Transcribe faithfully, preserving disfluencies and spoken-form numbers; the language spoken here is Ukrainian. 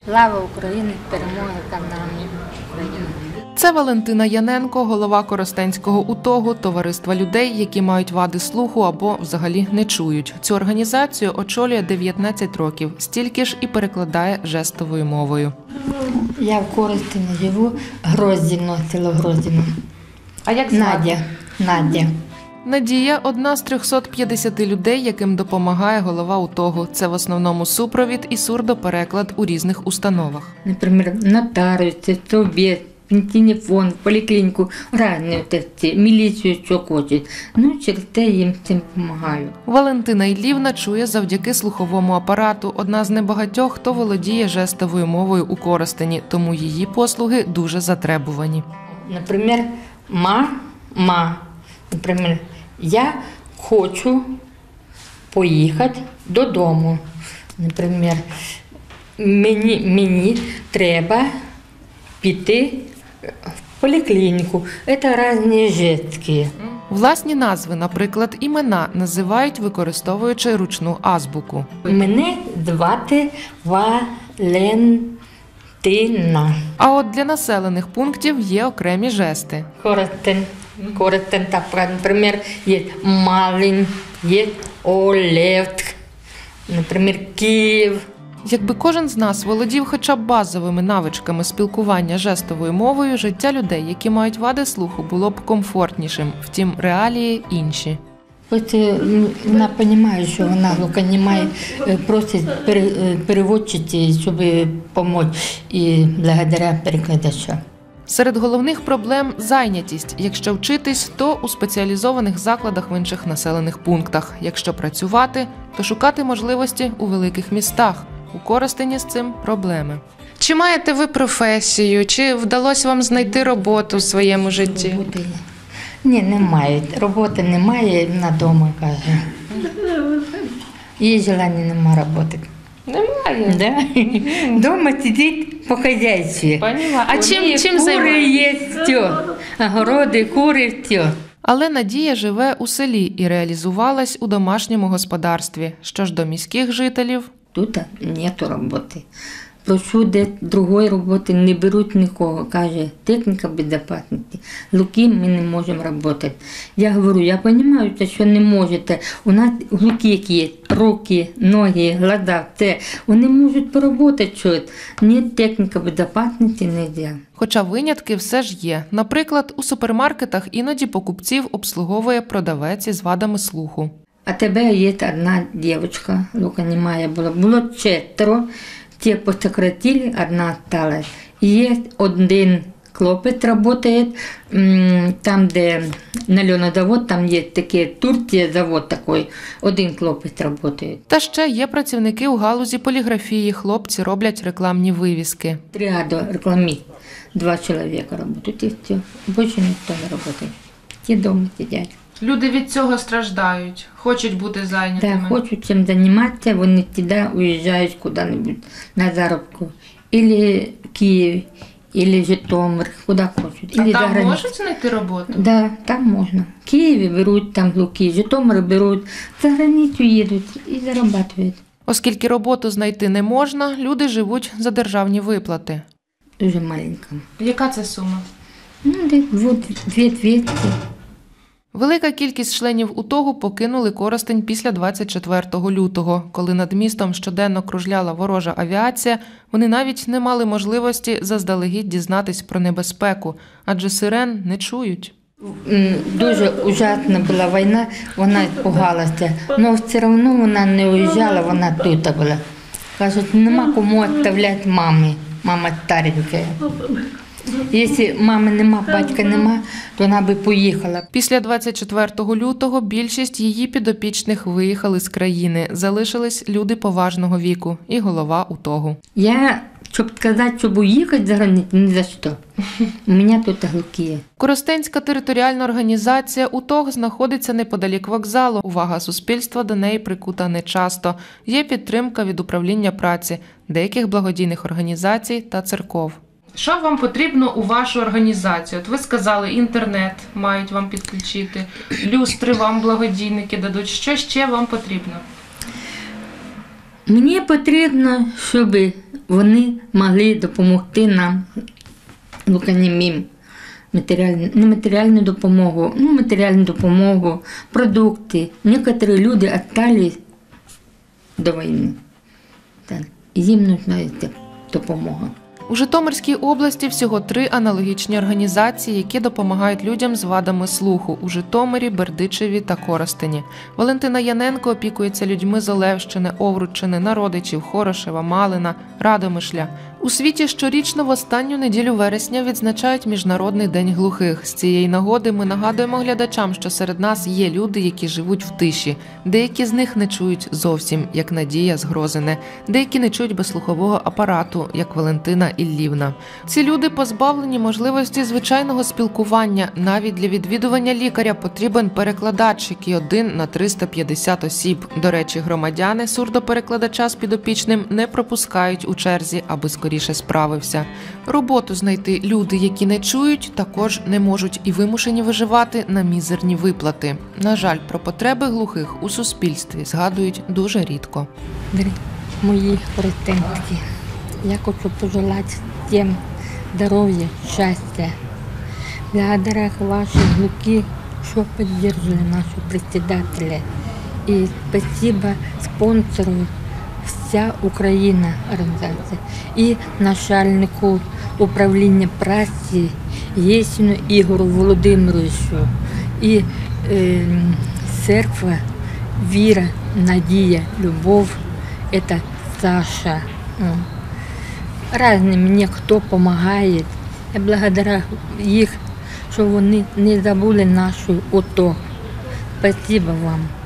Слава Україні! Перемоги каналі України! Це Валентина Яненко, голова Коростенського УТОГу, товариства людей, які мають вади слуху або взагалі не чують. Цю організацію очолює дев'ятнадцять років, стільки ж і перекладає жестовою мовою. Я в Коростені живу, Гроздіно, село Гроздіно. А як звати? Надя. Надя. Надія – одна з трьохсот п'ятдесяти людей, яким допомагає голова УТОГу. Це в основному супровід і сурдопереклад у різних установах. Наприклад, нотаріуси, совет, пенсійний фонд, поліклініку, різні ці, міліцію, що хочуть. Ну, через те їм цим допомагаю. Валентина Іллівна чує завдяки слуховому апарату. Одна з небагатьох, хто володіє жестовою мовою у Коростені, тому її послуги дуже затребувані. Наприклад, ма, ма, наприклад, я хочу поїхати додому. Наприклад, мені, мені треба піти в поліклініку. Це різні жестки. Власні назви, наприклад, імена, називають, використовуючи ручну азбуку. Мене звати Валентина. А от для населених пунктів є окремі жести. Коростен. Коростен, так, наприклад, є Малин, є Олевськ, наприклад, Київ. Якби кожен з нас володів хоча б базовими навичками спілкування жестовою мовою, життя людей, які мають вади слуху, було б комфортнішим. Втім, реалії інші. Ось вона розуміє, що вона глухонімає, просить переводчиці, щоб допомогти, і благодаря перекладачу. Серед головних проблем – зайнятість. Якщо вчитись, то у спеціалізованих закладах в інших населених пунктах. Якщо працювати, то шукати можливості у великих містах. У Коростені з цим проблеми. Чи маєте ви професію? Чи вдалося вам знайти роботу в своєму житті? Роботи. Ні, немає. Роботи немає, на дому, каже. Її бажання немає роботи. Немає. Да? Дома сидить по хазяйстві. А чим, чим кури займаєтесь? є, все. Огороди, кури, все. Але Надія живе у селі і реалізувалась у домашньому господарстві. Що ж до міських жителів? Тут нету роботи. Прошу, де другої роботи не беруть нікого. Каже, техніка безпечності. Луки ми не можемо працювати. Я говорю, я розумію, що не можете. У нас луки які є, руки, ноги, глаза, все. Вони можуть поработати щось. Ні, техніка безпечності не можна. Хоча винятки все ж є. Наприклад, у супермаркетах іноді покупців обслуговує продавець із вадами слуху. А тебе є одна дівчинка, глухонімая була. Було четверо. Ті посократили, одна осталась. Є один хлопець працює, там, де на льонозавод, там є такий, Турція завод такий, один хлопець працює. Та ще є працівники у галузі поліграфії. Хлопці роблять рекламні вивіски. Бригада рекламі. Два чоловіка працюють і все. Більше ніхто не працює. Ті вдома сидять. Люди від цього страждають, хочуть бути зайнятими. Так, хочуть чим займатися, вони туди уїжджають куди-небудь на заробку. Ілі Київ, ілі Житомир, куди хочуть. А там можуть знайти роботу? Так, да, там можна. В Києві беруть там луки, Житомир беруть, за границю їдуть і заробляють. Оскільки роботу знайти не можна, люди живуть за державні виплати. Дуже маленька. Яка це сума? Ну, десь дві двісті. Велика кількість членів УТОГу покинули Коростень після двадцять четвертого лютого. Коли над містом щоденно кружляла ворожа авіація, вони навіть не мали можливості заздалегідь дізнатись про небезпеку, адже сирен не чують. Дуже ужасна була війна, вона спугалася, але все одно вона не уїжджала, вона тут була. Кажуть, нема кому відправляти мамі, мама старенька. Якщо мами нема, батька нема, то вона би поїхала. Після двадцять четвертого лютого більшість її підопічних виїхали з країни. Залишились люди поважного віку і голова УТОГу. Я, щоб сказати, щоб уїхати за границю, ні за що. У мене тут глухі. Коростенська територіальна організація УТОГ знаходиться неподалік вокзалу. Увага суспільства до неї прикута нечасто. Є підтримка від управління праці, деяких благодійних організацій та церков. Що вам потрібно у вашу організацію? От ви сказали, інтернет мають вам підключити, люстри вам благодійники дадуть. Що ще вам потрібно? Мені потрібно, щоб вони могли допомогти нам, глухонімим, матеріальну, не матеріальну допомогу, ну, матеріальну допомогу, продукти. Некоторі люди відстали до війни. Так. І їм потрібна ця допомога. У Житомирській області всього три аналогічні організації, які допомагають людям з вадами слуху – у Житомирі, Бердичеві та Коростені. Валентина Яненко опікується людьми з Олевщини, Овруччини, Народичів, Хорошева, Малина, Радомишля. У світі щорічно в останню неділю вересня відзначають Міжнародний день глухих. З цієї нагоди ми нагадуємо глядачам, що серед нас є люди, які живуть в тиші. Деякі з них не чують зовсім, як Надія з Грозине. Деякі не чують без слухового апарату, як Валентина Іллівна. Ці люди позбавлені можливості звичайного спілкування. Навіть для відвідування лікаря потрібен перекладач, який один на триста п'ятдесят осіб. До речі, громадяни сурдоперекладача з підопічним не пропускають у черзі, аби скоріше справився. Роботу знайти люди, які не чують, також не можуть і вимушені виживати на мізерні виплати. На жаль, про потреби глухих у суспільстві згадують дуже рідко. Дорогі мої претензії, я хочу пожелати всім здоров'я, щастя. Благодаря вашим глухим, що підтримали нашого председателя. І спасибо спонсору «Вся Україна» організація і начальнику управління праці Єсіну Ігору Володимировичу і е, церква «Віра, Надія, Любов» – це Саша. Разні мені хто допомагає. Я благодарю їх, що вони не забули нашу ОТО. Спасибо вам.